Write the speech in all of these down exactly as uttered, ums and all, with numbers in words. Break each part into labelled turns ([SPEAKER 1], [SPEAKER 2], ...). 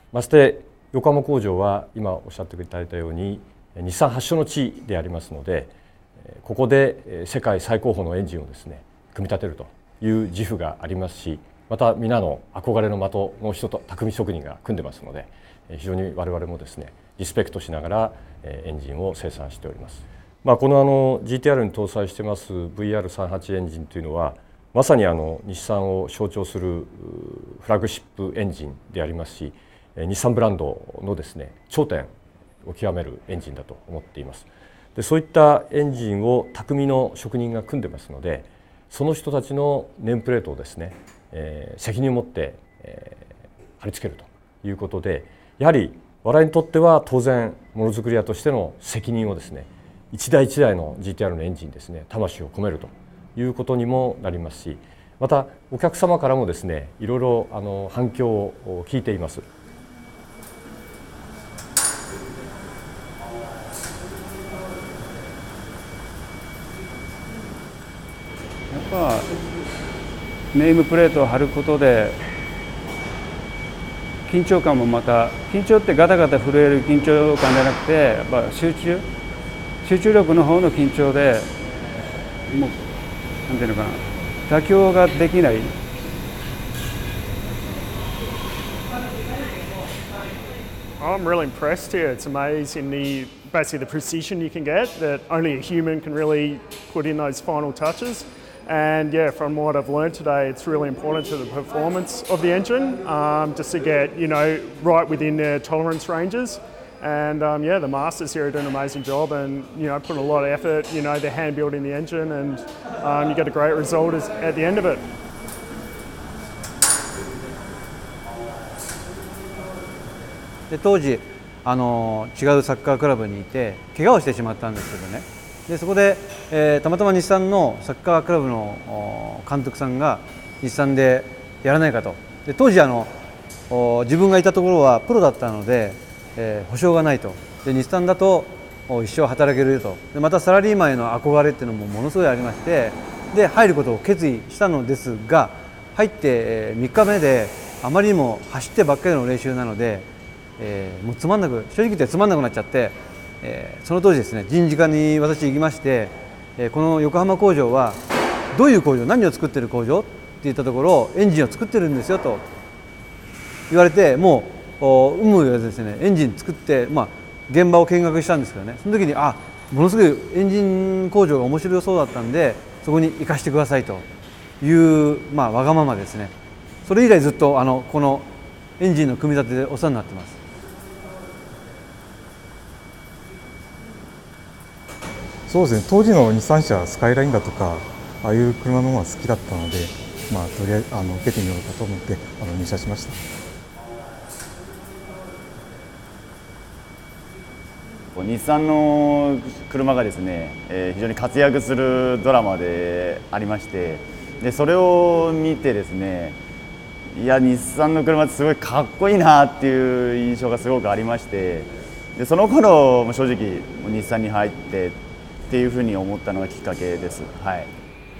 [SPEAKER 1] まして横浜工場は今おっしゃっていただいたように日産発祥の地でありますので、ここで世界最高峰のエンジンをですね組み立てるという自負がありますし、また皆の憧れの的の人と匠職人が組んでますので、非常に我々もですねリスペクトしながらエンジンを生産しております。まあ、このあの ジーティーアール に搭載してます ブイアールさんじゅうはち エンジンというのはまさにあの日産を象徴するフラッグシップエンジンでありますし、日産ブランドのですね頂点を極めるエンジンだと思っています。でそういったエンジンを匠の職人が組んでますので、その人たちのネームプレートをですね、えー、責任を持って、えー、貼り付けるということで、やはり我々にとっては当然ものづくり屋としての責任をですね一台一台の ジーティーアール のエンジンにですね魂を込めるということにもなりますし、またお客様からもですねいろいろあの反響を聞いています。
[SPEAKER 2] やっぱネームプレートを貼ることで緊張感もまた、緊張ってガタガタ震える緊張感じゃなくて、やっぱ集中集中力の方の緊張でもうなんていうのかな、妥協ができない。
[SPEAKER 3] I'm really impressed here. It's amazing the basically the precision you can get that only a human can really put in those final touches. And yeah, from what I've learned today, it's really important to the performance of the engine, um, just to get, you know, right within their tolerance ranges. And um, yeah, the masters here are doing an amazing job, and you know, putting a lot of effort. You know, they're hand building the engine, and um, you get a great result at the end of it.
[SPEAKER 4] で当時あの違うサッカークラブにいて怪我をしてしまったんですけどね、でそこで、えー、たまたま日産のサッカークラブの監督さんが日産でやらないかと。で当時あの自分がいたところはプロだったので、えー、保証がないと。で日産だと一生働けると。でまたサラリーマンへの憧れっていうのもものすごいありまして、で入ることを決意したのですが、入ってみっかめであまりにも走ってばっかりの練習なので、えー、もうつまんなく正直言ってつまんなくなっちゃって、えー、その当時ですね人事課に私行きまして、えー、この横浜工場はどういう工場、何を作ってる工場って言ったところ、エンジンを作ってるんですよと言われて、もう有無を言わずですねエンジン作って、まあ、現場を見学したんですけどね、その時にあものすごいエンジン工場が面白そうだったんでそこに行かせてくださいという、まあ、わがままですね。それ以来ずっとあのこのエンジンの組み立てでお世話になってます。
[SPEAKER 5] そうですね、当時の日産車スカイラインだとかああいう車の方が好きだったので、まあ、とりあえずあの受けてみようかと思ってあの入社しました。
[SPEAKER 6] 日産の車がですね、えー、非常に活躍するドラマでありまして、でそれを見てですね、いや日産の車ってすごいかっこいいなっていう印象がすごくありまして、でその頃も正直日産に入ってっていうふうに思ったのがきっかけです。はい。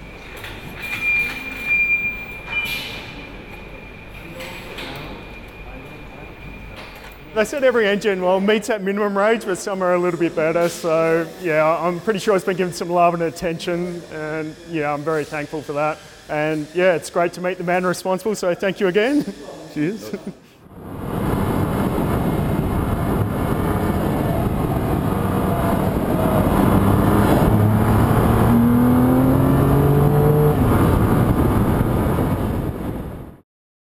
[SPEAKER 3] They said every engine, well, meets that minimum range, but some are a little bit better. So yeah, I'm pretty sure it's been given some love and attention, and yeah, I'm very thankful for that. And yeah, it's great to meet the man responsible. So thank you again. Cheers.